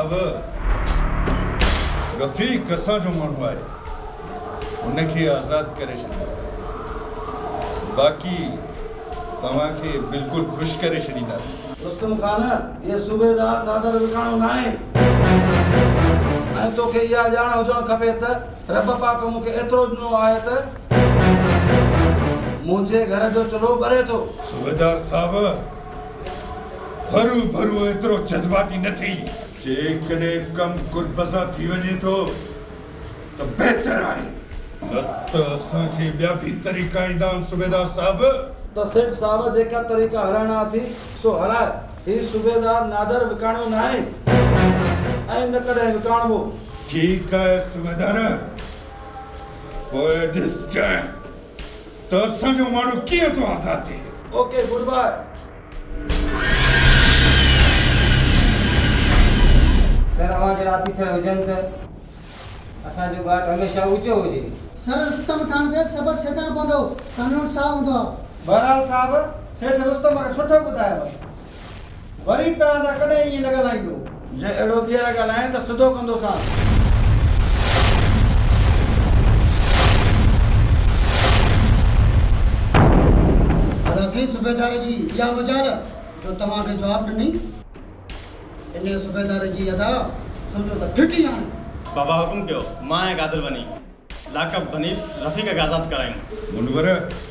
साहब रफीक असां जो माण्हू आहे उनखे आज़ाद करे छॾियो बाक़ी तव्हांखे बिल्कुल खुश करे छॾींदासीं। रुस्तम खान ये सूबेदार नादर विकाणो न आहे ऐं तोखे इहा ॼाण हुजणु खपे त रब पाक मूंखे एतिरो ॾिनो आहे त मुंहिंजे घर जो चुल्हो ॿरे थो। सूबेदार साहब हरू भरू एतिरो जज़्बाती न थी जेकॾहिं कमु कुर्ब सां थी वञे थो त बहितर आहे न त असांखे ॿिया बि तरीक़ा ईंदा आहिनि सूबेदार साहब। त सेठ साहब जेका तरीक़ा हलाइणा थी सो हलाए। ही सूबेदार नादर विकाणो न आहे ऐं न कॾहिं विकाणबो। ठीक है सूबेदार पोइ ॾिसजांइ त असांजो माण्हू कीअं थो आज़ाद थिए। Okay good by. सर अवां जहिड़ा ऑफिसर हुजनि त असांजो घाट हमेशह ऊचो हुजे। सर रुस्तम खान ते सबक़ छॾणु पवंदो कानून साफ़ हूंदो आहे। बहरहाल साहब सेठ रुस्तम खे सुठो ॿुधायो वरी तव्हां सां कॾहिं ईअं न ॻाल्हाईंदो। जे अहिड़ो ॿीहर ॻाल्हाए त सिधो कंदोसांसि। अदा सही सूबेदार जी इहा वज़ार जो तव्हांखे जवाबु ॾिनी इन सूबेदार जी अदा सम्झो त फिटी हाणे। बाबा हुकुम कयो मां ऐं कादिर बनी लाकब बनी रफ़ीक खे आज़ाद करायूं। मुनवर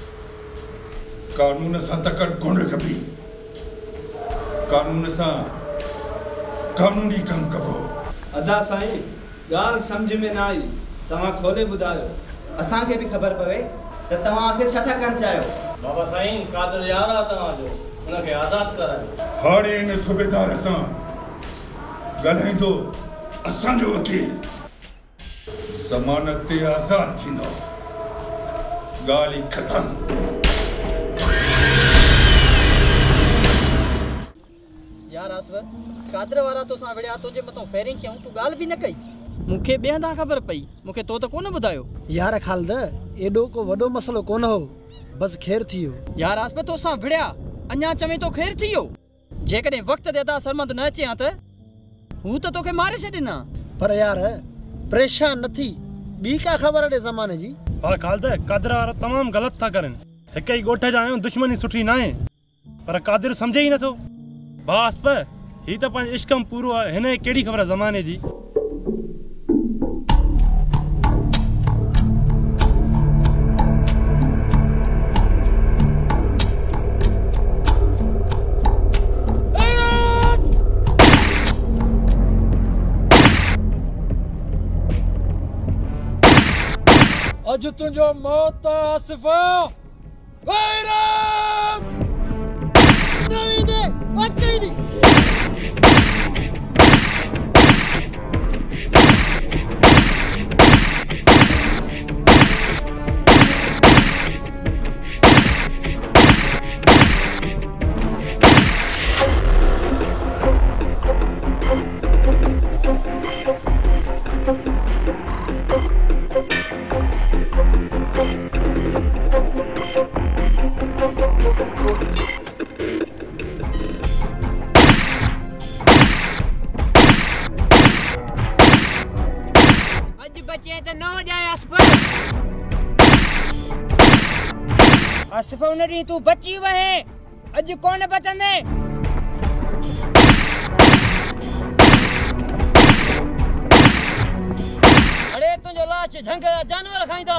कानून सां तकड़ कोन खपी कानून सां कानूनी कम कबो। अदा साईं ॻाल्हि सम्झ में न आई तव्हां खोले ॿुधायो। असांखे बि ख़बर पवे त तव्हां आख़िर छा था करणु चाहियो। बाबा साईं कादिर यार आहे तव्हांजो हुनखे आज़ाद करायो। हाणे इन सूबेदार सां ॻाल्हाईंदो असांजो वकील ज़मानत ते आज़ाद थींदो ॻाल्हि ख़तमु। यार आसवर कादर वारा तो सां विड़िया तुझे मथों फेरिंग कयूं तू ॻाल्हि बि न कई मूंखे ॿिए ख़बर पई मूंखे तो त कोन ॿुधायो। यार ख़ालिद एॾो को वॾो मसलो कोन हो बस ख़ैर थी वियो। यार आसवर तो सां विड़िया अञा चवे तो ख़ैर थी वियो जेकॾहिं वक़्त ते अदा सरमंद न अचे हा त हू त तोखे मारे छॾींदा। पर यार परेशान न थी ॿी का ख़बर ॾे ज़माने जी। पर ख़ालिद कादिर वारा तमामु ग़लति था करनि हिक ई ॻोठ जा आहियूं दुश्मनी सुठी न आहे पर कादिर सम्झे ई नथो। बास पर ही त पंहिंजो इश्कम पूरो आहे हिन कहिड़ी ख़बर ज़माने जी। अज तुझो मौत आसिफा गैरत नहीं दे अच्छी दी आसिफ उन ॾींहुं तूं बची वहे अॼु कोन बचंदे। अड़े तुंहिंजो लाश झंग जा जानवर खाईंदा।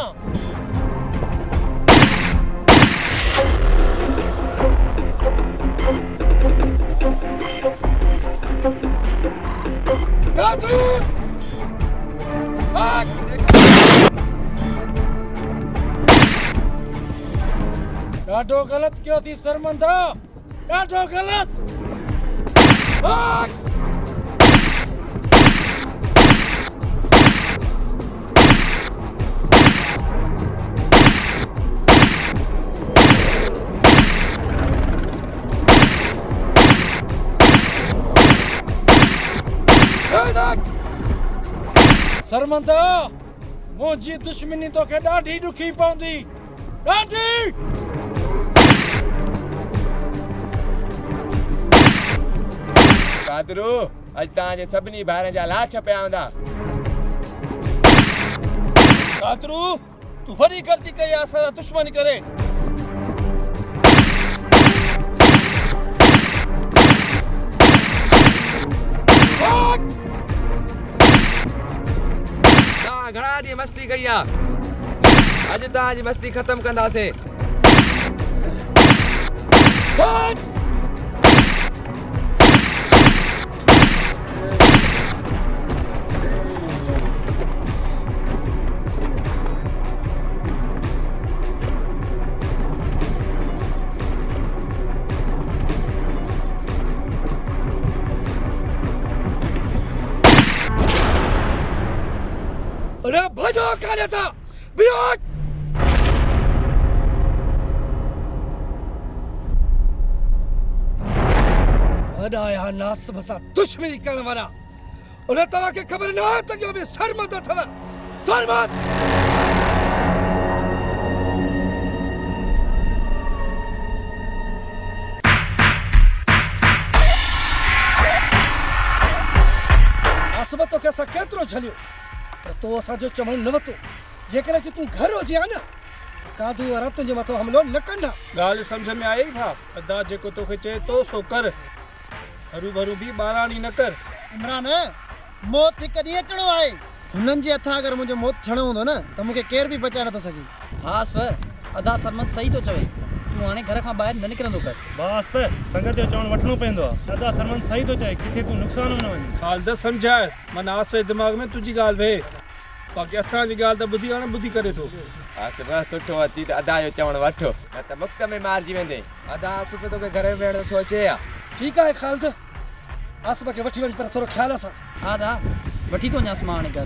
ॾाढो ग़लत कयो थी सरमंदा ॾाढो ग़लत। सरमंदा मुंहिंजी दुश्मनी तोखे ॾाढी ॾुखी पवंदी ॾाढी। कादरो अॼु तव्हांजे सभिनी ॿाहिरि जा लाछ पिया हूंदा। कादरू तू वॾी ग़लती कई आहे असां दुश्मनी करे। घणा ॾींहं मस्ती कई आहे, अॼु तव्हांजी मस्ती ख़तमु कंदासीं। अरे भजो काले था बियो वॾा या नास बसा दुश्मनी करण वाला उन तव्हां खे ख़बर न आहे त इहो बि सरमद अथव। सरमद आसबतो के असां केतिरो झलियो पर तो असांजो चवण न वतो। जेकर तूं घर हुजे हा न कादू वारा तुंहिंजे मथां हमलो न कंदा। ॻाल्हि सम्झ में आई भा? अदा जेको तोखे चए तो सो कर, हरू भरू बि ॿाराणी न कर। इमरान मौत हिकु ॾींहुं अचणो आहे। हुननि जे हथां अगरि मुंहिंजो मौत थियणो हूंदो न त मूंखे केर बि बचाए नथो सघे। हास पर अदा सरमद सही तो चवे, तूं हाणे घर खां ॿाहिरि न निकिरंदो कर। बस पे संगत जो चवण वठणो पवंदो आहे। अदा सरमद सही तो चए, किथे तूं नुक़सान न वञे। ख़ालिद सम्झायसि, माना आसे दिमाग़ में तुंहिंजी ॻाल्हि वेहे, बाक़ी असांजी ॻाल्हि त ॿुधी हाणे ॿुधी करे थो। आसिफ सुठो अती त अदा जो चवण वठो, न त मुक्त में मारिजी वेंदे। अदा आसिफ तोखे घर में वेहण नथो अचे या? ठीकु आहे ख़ालिद, आसिफ खे वठी वञ पर थोरो ख़्याल सां। हा दा वठी तो वञासि मां हाणे घर।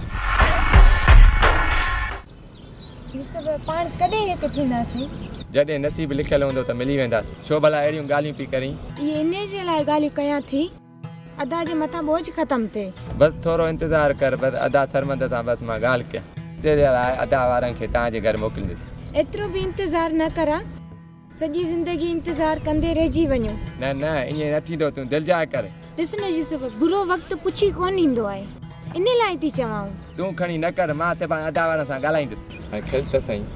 पाण कॾहिं हिकु थींदासीं? जॾहिं नसीब लिखियल हूंदो त मिली वेंदासीं। छो भला अहिड़ियूं ॻाल्हियूं पई करीं? ये इन जे लाइ ॻाल्हियूं कयां थी अदा जे मथां बोझ ख़तमु थिए। बस थोरो इंतज़ार कर, बस अदा सरमद सां बस मां ॻाल्हि कयां। तेरे लाइ अदा वारनि खे तव्हांजे घर मोकिलींदुसि। एतिरो बि इंतज़ार न करा, सॼी ज़िंदगी इंतज़ार कंदे रहिजी वञो। न न ईअं न थींदो, तूं दिलि जाए कर। ॾिस न यूसुफ, बुरो वक़्तु पुछी कोन ईंदो आहे, इन लाइ थी चवां। तूं खणी न कर, मां सिर्फ़ु अदा वारनि सां ॻाल्हाईंदुसि। हाणे खिल त सही।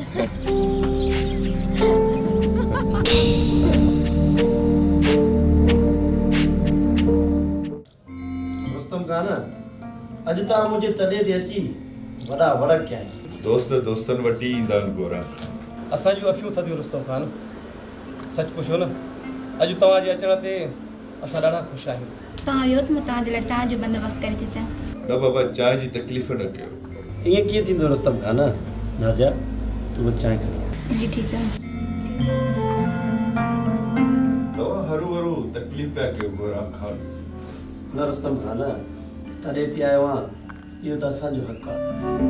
रुस्तम खान, अॼु तव्हां मुंहिंजे तॾे ते अची वॾा वड़क कया आहिनि। दोस्त दोस्तनि वटि ईंदा आहिनि गोरख। असांजूं अखियूं थधियूं रुस्तम खान, सच पुछो न, अॼु तव्हांजे अचण ते असां ॾाढा ख़ुशि आहियूं। तव्हां वियो त मां तव्हांजे लाइ चांहि जो बंदोबस्तु करे थी अचां। न बाबा, चांहि जी तकलीफ़ न कयो। ईअं कीअं थींदो रुस्तम खान? नाज़िया तूं चांहि खणी। जी ठीकु आहे। तव्हां हरू हरू तकलीफ़ पिया कयो गोरख खान। न रुस्तम खान, तॾहिं थी आयो आहियां, इहो त असांजो हक़ आहे।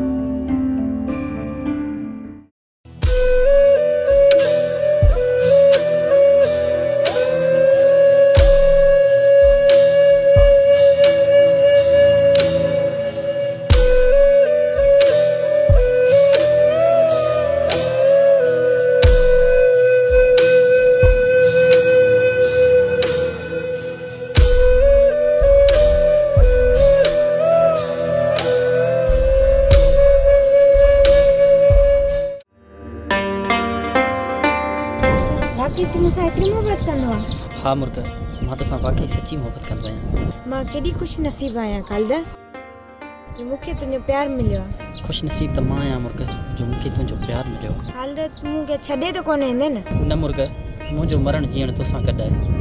तूं मूंसां एतिरी मोहबत कंदो आहे? हा मुर्ग, मां तोसां वाकई सची मोहबत कंदो आहियां। मां केॾी ख़ुशि नसीब आहियां ख़ालिद, जो मूंखे तुंहिंजो प्यारु मिलियो आहे। ख़ुशि नसीब त मां आहियां मुर्ग, जो मूंखे तुंहिंजो प्यारु मिलियो। ख़ालिद तूं मूंखे छॾे त कोन ईंदे न? न मुर्ग, मुंहिंजो मरण जीअण तोसां गॾु आहे।